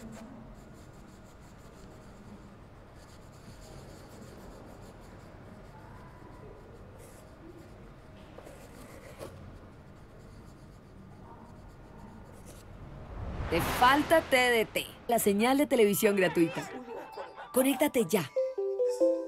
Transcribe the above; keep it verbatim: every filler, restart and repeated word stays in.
Te falta T D T, la señal de televisión gratuita. Conéctate ya.